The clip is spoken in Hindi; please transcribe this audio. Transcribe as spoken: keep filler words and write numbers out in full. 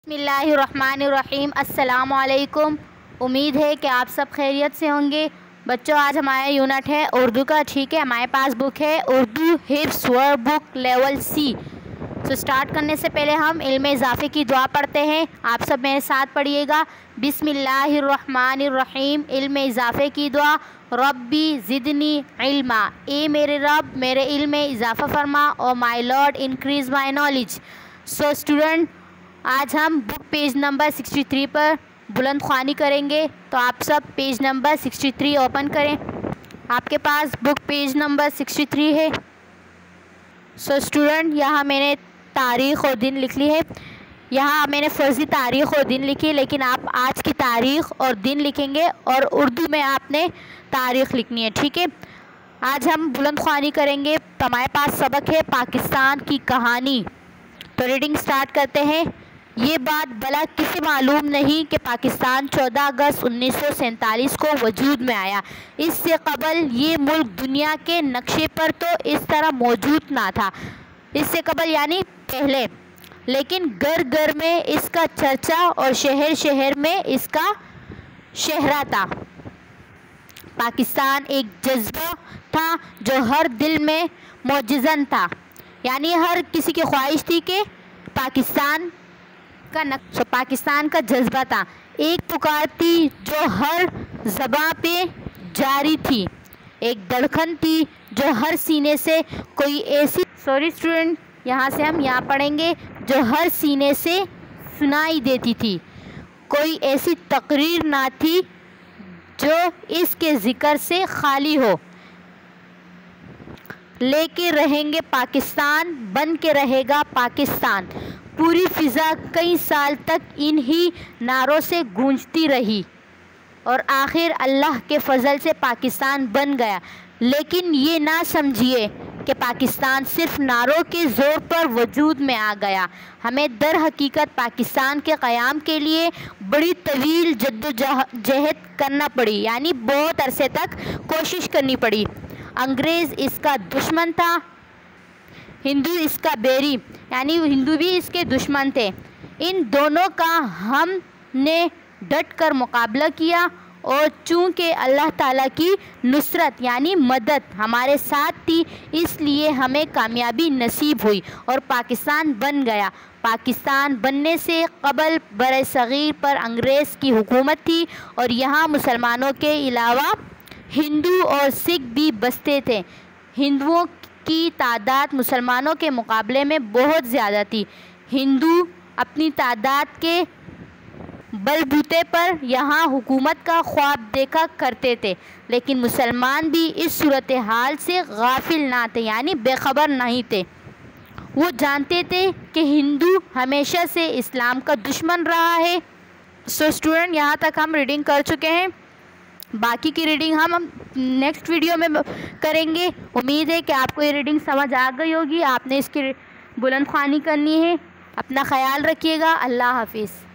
बिस्मिल्लाहिर्रहमानिर्रहीम। अस्सलामु अलैकुम। उम्मीद है कि आप सब खैरियत से होंगे। बच्चों, आज हमारा यूनिट है उर्दू का। ठीक है, हमारे पास बुक है उर्दू हिफ्ज़ वर्ड बुक लेवल सी। तो स्टार्ट करने से पहले हम इल्म इजाफ़े की दुआ पढ़ते हैं। आप सब मेरे साथ पढ़िएगा। बिस्मिल्लाहिर्रहमानिर्रहीम। इल्म इजाफ़े की दुआ। रब्बी ज़िदनी इल्मा, ए मेरे रब मेरे इल्म में इजाफ़ा फरमा। और my lord increase my knowledge. So student, आज हम book page number sixty three पर बुलंद ख्वानी करेंगे। तो आप सब page number sixty three open करें। आपके पास book page number sixty three है। सो स्टूडेंट, यहाँ मैंने तारीख़ और दिन लिख ली है। यहाँ मैंने फ़र्ज़ी तारीख़ और दिन लिखी, लेकिन आप आज की तारीख़ और दिन लिखेंगे और उर्दू में आपने तारीख़ लिखनी है। ठीक है, आज हम बुलंद ख्वानी करेंगे। तो हमारे पास सबक है पाकिस्तान की कहानी। तो रीडिंग स्टार्ट करते हैं। ये बात भला किसे मालूम नहीं कि पाकिस्तान चौदह अगस्त उन्नीस सौ सैंतालीस को वजूद में आया। इससे कबल ये मुल्क दुनिया के नक्शे पर तो इस तरह मौजूद ना था। इससे कबल यानी पहले, लेकिन घर घर में इसका चर्चा और शहर शहर में इसका शहरा था। पाकिस्तान एक जज्बा था जो हर दिल में मौजज़न था, यानी हर किसी की ख्वाहिश थी कि पाकिस्तान का नक्श पाकिस्तान का जज्बा था। एक पुकार थी जो हर ज़बां पे जारी थी, एक धड़कन थी जो हर सीने से कोई ऐसी सॉरी स्टूडेंट यहाँ से हम यहाँ पढ़ेंगे जो हर सीने से सुनाई देती थी। कोई ऐसी तकरीर ना थी जो इसके ज़िक्र से खाली हो। लेके रहेंगे पाकिस्तान, बन के रहेगा पाकिस्तान। पूरी फ़िज़ा कई साल तक इन्हीं नारों से गूंजती रही और आखिर अल्लाह के फ़ज़ल से पाकिस्तान बन गया। लेकिन ये ना समझिए कि पाकिस्तान सिर्फ नारों के ज़ोर पर वजूद में आ गया। हमें दर हकीकत पाकिस्तान के क़याम के लिए बड़ी तवील जद्दोजहद करना पड़ी, यानी बहुत अरसे तक कोशिश करनी पड़ी। अंग्रेज़ इसका दुश्मन था, हिंदू इसका बैरी, यानी हिंदू भी इसके दुश्मन थे। इन दोनों का हमने डट कर मुकाबला किया और चूँकि अल्लाह ताला की नुसरत यानी मदद हमारे साथ थी, इसलिए हमें कामयाबी नसीब हुई और पाकिस्तान बन गया। पाकिस्तान बनने से कबल बर-ए-सग़ीर पर अंग्रेज़ की हुकूमत थी और यहाँ मुसलमानों के अलावा हिंदू और सिख भी बसते थे। हिंदुओं की तादाद मुसलमानों के मुकाबले में बहुत ज़्यादा थी। हिंदू अपनी तादाद के बलबूते पर यहाँ हुकूमत का ख्वाब देखा करते थे, लेकिन मुसलमान भी इस सूरत हाल से गाफिल ना थे, यानी बेखबर नहीं थे। वो जानते थे कि हिंदू हमेशा से इस्लाम का दुश्मन रहा है। सो स्टूडेंट, यहाँ तक हम रीडिंग कर चुके हैं। बाकी की रीडिंग हम हम नेक्स्ट वीडियो में करेंगे। उम्मीद है कि आपको ये रीडिंग समझ आ गई होगी। आपने इसकी बुलंद ख्वानी करनी है। अपना ख्याल रखिएगा। अल्लाह हाफिज़।